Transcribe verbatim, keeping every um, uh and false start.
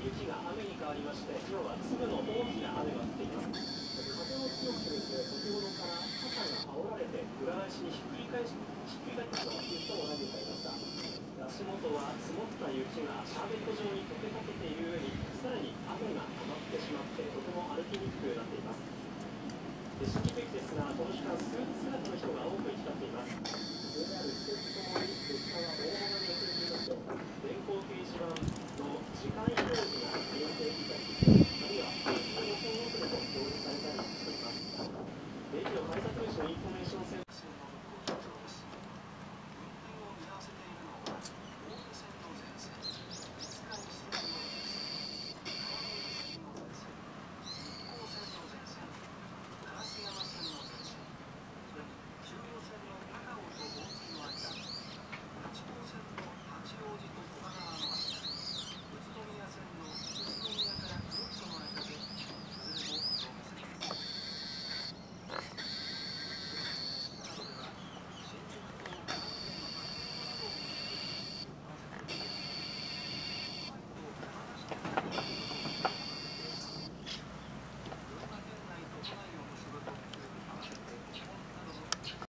雪が雨に変わりまして、今日は粒の大きな雨が降っています。風も強くてですね、先ほどから傘が煽られて裏返しにひっくり返しひっくり返ってしまうという人も何人かいました。足元は積もった雪がシャーベット状に溶けかけている上に、さらに雨が溜まってしまって、とても歩きにくくなっています。新宿駅ですが、この時間スーツ姿の人が多く行き交っています。